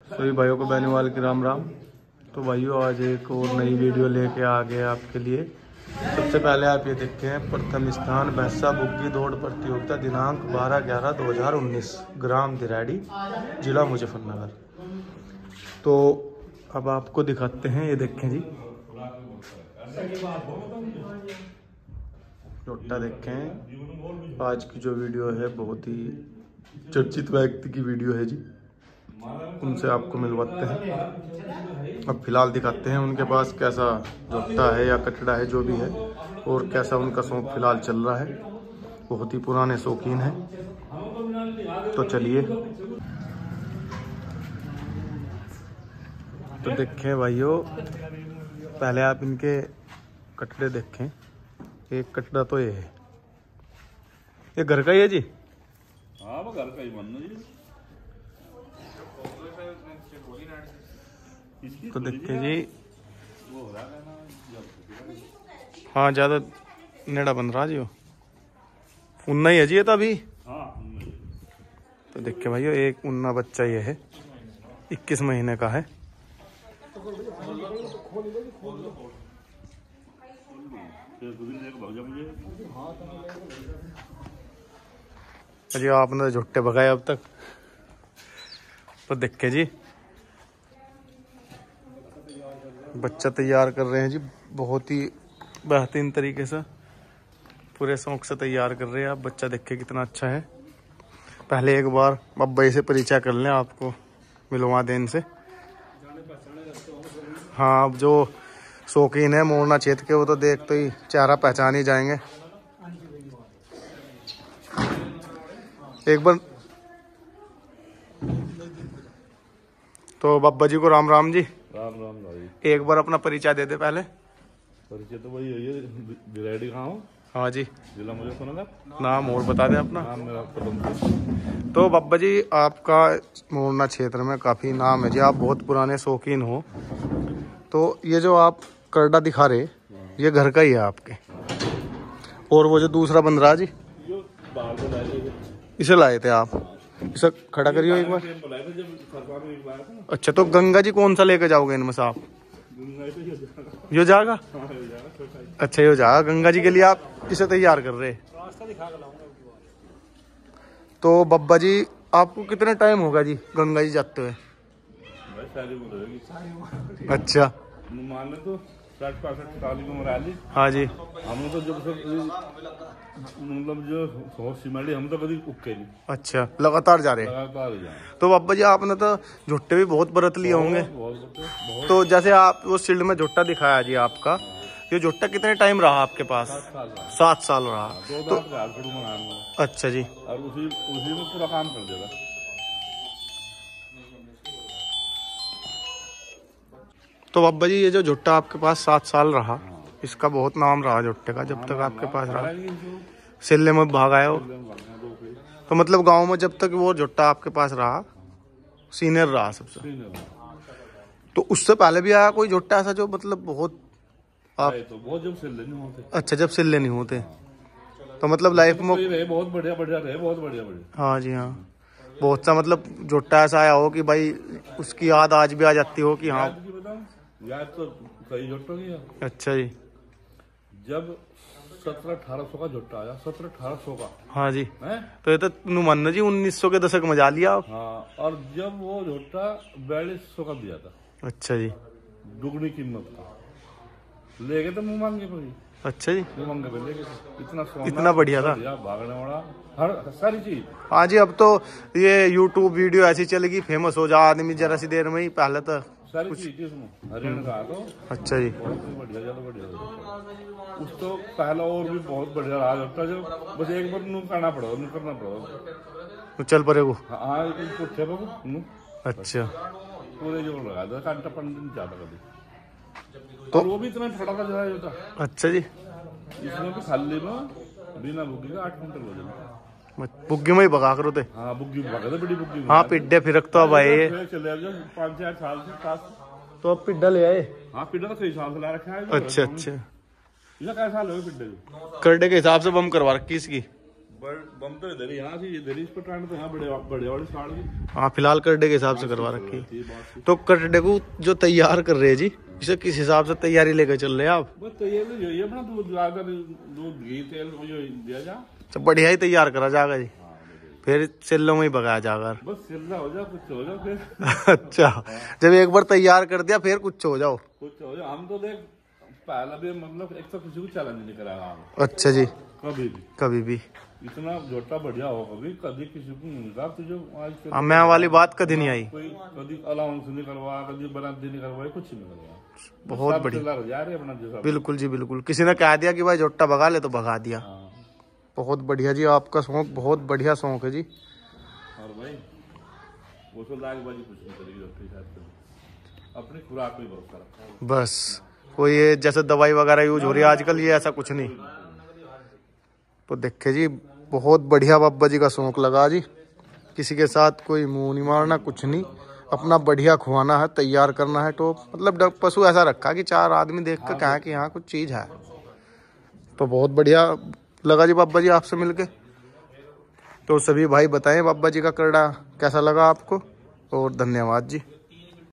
सभी भाइयों को बेनीवाल की राम राम। तो भाइयों आज एक और नई वीडियो लेके आ गए आपके लिए। सबसे पहले आप ये देखते हैं प्रथम स्थान भैंसा बुग्गी दौड़ प्रतियोगिता दिनांक 12/11/2019 ग्राम दिराड़ी जिला मुजफ्फरनगर। तो अब आपको दिखाते हैं, ये देखें जी जोटा देखें। आज की जो वीडियो है बहुत ही चर्चित व्यक्ति की वीडियो है जी, उनसे आपको मिलवाते हैं। अब फिलहाल दिखाते हैं उनके पास कैसा जोटा है या कटड़ा है जो भी है, और कैसा उनका शौक फिलहाल चल रहा है। बहुत ही पुराने शौकीन हैं। तो चलिए तो देखें भाइयों, पहले आप इनके कटड़े देखें। एक कटड़ा तो ये है, ये घर का ही है जी। हाँ वो घर का ही बनना जी। तो देखें जी, हाँ ज्यादा नेड़ा बन रहा जी, वो उन्ना ही है जी ये तो अभी। तो देखे भाइयों, एक उन्ना बच्चा ये है, 21 महीने का है। अजी आपने झुट्टे भगाए अब तक। तो देखे जी बच्चा तैयार कर रहे हैं जी, बहुत ही बेहतरीन तरीके से, पूरे शौक से तैयार कर रहे हैं आप। बच्चा देखे कितना अच्छा है। पहले एक बार बब्बई से परिचय कर लें, आपको मिलवा दें इनसे। हाँ, अब जो शौकीन है मोरना क्षेत्र के वो तो देखते ही चेहरा पहचान ही जाएंगे। एक बार तो बब्बा जी को राम राम जी। राम राम भाई। एक बार अपना परिचय दे दे पहले। परिचय तो वही है, दिराड़ी कहाँ हूँ। हाँ जी, जिला मुजफ्फरनगर। नाम और बता दें अपना। नाम मेरा पदम। तो बब्बा जी आपका मोरना क्षेत्र में काफ़ी नाम है जी, आप बहुत पुराने शौकीन हो। तो ये जो आप करड़ा दिखा रहे, ये घर का ही है आपके। और वो जो दूसरा बन रहा जी, इसे लाए थे आप। इसे खड़ा करियो एक बार। अच्छा, तो गंगा जी कौन सा लेके जाओगे इनमें से आप? यो जाएगा। अच्छा, यो जाएगा गंगा जी के लिए आप इसे तैयार कर रहे। तो बब्बा जी आपको कितने टाइम होगा जी गंगा जी जाते हुए? अच्छा, मान लो तो 60-65 साल की उम्र आ ली। हाँ जी। हम तो जब मतलब जो सोच सिमड़ी हम तो कभी उक्के नहीं। अच्छा, लगातार जा रहे हैं। लगातार ही तो बाबा जी आपने तो झुट्टे भी बहुत बरत लिए होंगे। बहुत। तो जैसे आप वो शील्ड में झुट्टा दिखाया जी आपका, ये झुट्टा कितने टाइम रहा आपके पास? 7 साल रहा। तो अच्छा जी, और उसी में पूरा काम कर देगा। तो बाबा जी ये जो झुट्टा आपके पास 7 साल रहा, इसका बहुत नाम रहा झुट्टे का जब तक आपके पास रहा। सिल्ले में भाग आया हो, तो मतलब गांव में जब तक वो झुट्टा आपके पास रहा सीनियर रहा सबसे। तो उससे पहले भी आया कोई झुट्टा ऐसा जो मतलब बहुत आप तो बहुत जब सिल्ले नहीं होते। अच्छा, जब सिल्ले नहीं होते तो मतलब लाइफ में बहुत बढ़िया रहे, बहुत बढ़िया। हाँ जी, हाँ बहुत सा मतलब झुट्टा ऐसा आया हो कि भाई उसकी याद आज भी आ जाती हो कि हाँ याद तो कई झुट्टों की है। अच्छा जी, जब 1700-1800 का झुट्टा आया, 1700-1800 का। हाँ जी है? तो ये तो नुमान जी 1900 के दशक में जा लिया आप। हाँ, और जब वो झुट्टा 4200 का दिया था। अच्छा जी, दुगनी कीमत का लेके तो मुंह मांगे पड़ी। अच्छा जी, मुंह मांगे पे लेके इतना बढ़िया था, भागने वाला हर सारी चीज। हाँ जी। अब तो ये YouTube वीडियो ऐसी चलेगी, फेमस हो जा आदमी जरा सी देर में ही। पहले तो सारी चीज उसमें हरियाणा का तो अच्छा जी, बहुत बढ़िया, ज्यादा बढ़िया। उस तो पहला और भी बहुत बढ़िया रहा झुट्टा, जो बस एक बार नू करना पड़ेगा। तो चल पड़े वो। हाँ पुट्ठे बाबू। अच्छा, पूरे जोर लगा दो, घंटा 5 दिन ज्यादा कभी। तो वो भी इतना छोटा का होता। अच्छा जी, इसमें भी खाली में बिना बुग्गी का 8 घंटे हो जाए। बुग्गी में ही भगा करो थे। हाँ बुग्गी भगा दे, बड़ी बुग्गी। हाँ पिड्डे फिर तो अब आए चले 5-4 साल से पास। तो अब पिड्डा ले आए। हाँ पिड्डा तो कई साल से ला रखा है। अच्छा अच्छा, इसका क्या साल हो पिड्डे को? करडे के हिसाब से बम करवा रखी इसकी। बम तो इधर ही, यहाँ से इधर ही इस पर टाइम तो यहाँ बड़े वाली साड़ की। हाँ फिलहाल करडे के हिसाब से करवा रखी है। तो करडे को जो तैयार कर रहे हैं जी, इसे किस हिसाब से तैयारी लेकर चल रहे हैं आप? बस तैयारी जो है अपना दूध लाकर दूध घी तेल जो दिया जा, तो बढ़िया ही तैयार करा जाएगा जी, फिर सिल्लों में ही पकाया जाएगा। बस सिल्ला हो जाए कुछ हो जाओ फिर। अच्छा, जब एक बार तैयार कर दिया फिर कुछ हो जाओ। कुछ हो जाओ, हम तो देख पहला भी मतलब एक तो किसी को चैलेंज नहीं कराया। अच्छा जी, कभी भी इतना झोटा बढ़िया हो कभी किसी को नहीं मिला तुझे आज। मैं वाली बात कभी नहीं आई, कोई कभी अलाउंस नहीं करवा, कभी बराती नहीं करवाई, कुछ नहीं करवा। बहुत बढ़िया जा रहे अपना। बिल्कुल जी बिल्कुल, किसी ने कह दिया कि भाई झोटा भगा ले तो भगा दिया। बहुत बढ़िया जी, आपका शौक बहुत बढ़िया शौक है जी। और भाई वो तो लागबाजी कुछ नहीं करेगी, अपनी खुराक पे भरोसा रखा बस। कोई ये जैसे दवाई वगैरह यूज हो रही है आजकल, ये ऐसा कुछ नहीं। तो देखे जी, बहुत बढ़िया बाबा जी का शौक लगा जी। किसी के साथ कोई मुंह नहीं मारना, कुछ नहीं, अपना बढ़िया खुआना है, तैयार करना है। तो मतलब पशु ऐसा रखा कि 4 आदमी देख कर कहा कि हाँ कुछ चीज है। तो बहुत बढ़िया लगा जी बाबा जी आपसे मिलके। तो सभी भाई बताएं बाबा जी का करड़ा कैसा लगा आपको, और धन्यवाद जी।